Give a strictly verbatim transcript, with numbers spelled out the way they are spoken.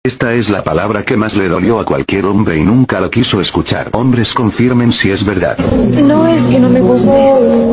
Esta es la palabra que más le dolió a cualquier hombre y nunca lo quiso escuchar. Hombres, confirmen si es verdad. No es que no me gustes.